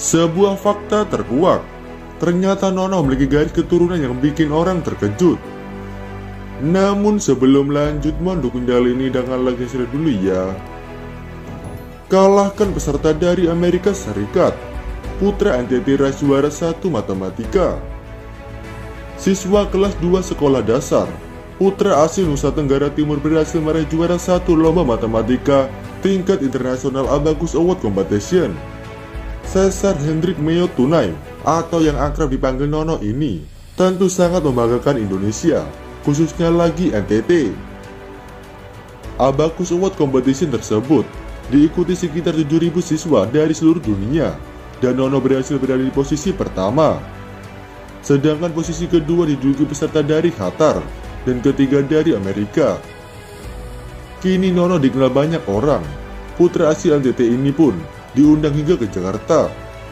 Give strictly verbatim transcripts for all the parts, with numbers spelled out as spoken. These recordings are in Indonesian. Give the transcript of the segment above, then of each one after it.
Sebuah fakta terkuak, ternyata Nono memiliki garis keturunan yang bikin orang terkejut. Namun sebelum lanjut, mohon dukung channel ini dengan like dan share dulu ya. Kalahkan peserta dari Amerika Serikat, putra N T T raih juara satu matematika. Siswa kelas dua sekolah dasar, putra asli Nusa Tenggara Timur berhasil meraih juara satu lomba matematika tingkat internasional Abacus Award Competition. Cesar Hendrik Meo Tunai atau yang akrab dipanggil Nono ini tentu sangat membanggakan Indonesia, khususnya lagi N T T. Abacus Award Competition tersebut diikuti sekitar tujuh ribu siswa dari seluruh dunia, dan Nono berhasil berada di posisi pertama. Sedangkan posisi kedua diduduki peserta dari Qatar dan ketiga dari Amerika. Kini Nono dikenal banyak orang. Putra asli N T T ini pun diundang hingga ke Jakarta.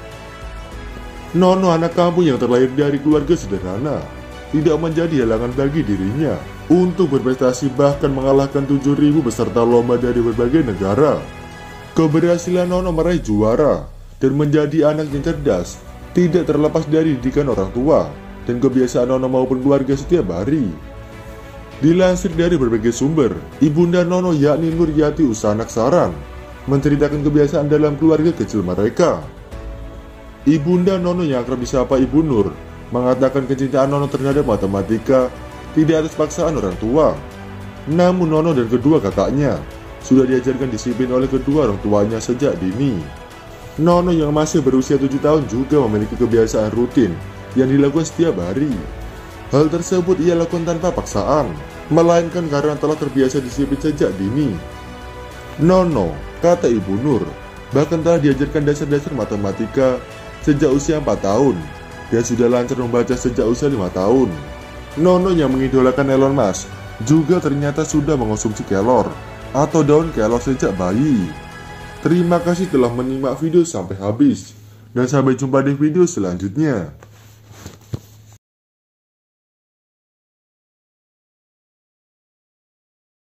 Nono anak kampung yang terlahir dari keluarga sederhana, tidak menjadi halangan bagi dirinya untuk berprestasi, bahkan mengalahkan tujuh ribu peserta lomba dari berbagai negara. Keberhasilan Nono meraih juara dan menjadi anak yang cerdas tidak terlepas dari didikan orang tua dan kebiasaan Nono maupun keluarga setiap hari. Dilansir dari berbagai sumber, ibunda Nono yakni Nuryati Usanaksaran menceritakan kebiasaan dalam keluarga kecil mereka. Ibunda Nono yang akrab disapa Ibu Nur mengatakan kecintaan Nono terhadap matematika tidak atas paksaan orang tua. Namun Nono dan kedua kakaknya sudah diajarkan disiplin oleh kedua orang tuanya sejak dini. Nono yang masih berusia tujuh tahun juga memiliki kebiasaan rutin yang dilakukan setiap hari. Hal tersebut ia lakukan tanpa paksaan, melainkan karena telah terbiasa disiplin sejak dini. Nono, kata Ibu Nur, bahkan telah diajarkan dasar-dasar matematika sejak usia empat tahun. Dia sudah lancar membaca sejak usia lima tahun. Nono yang mengidolakan Elon Musk juga ternyata sudah mengonsumsi kelor atau daun kelor sejak bayi. Terima kasih telah menyimak video sampai habis, dan sampai jumpa di video selanjutnya.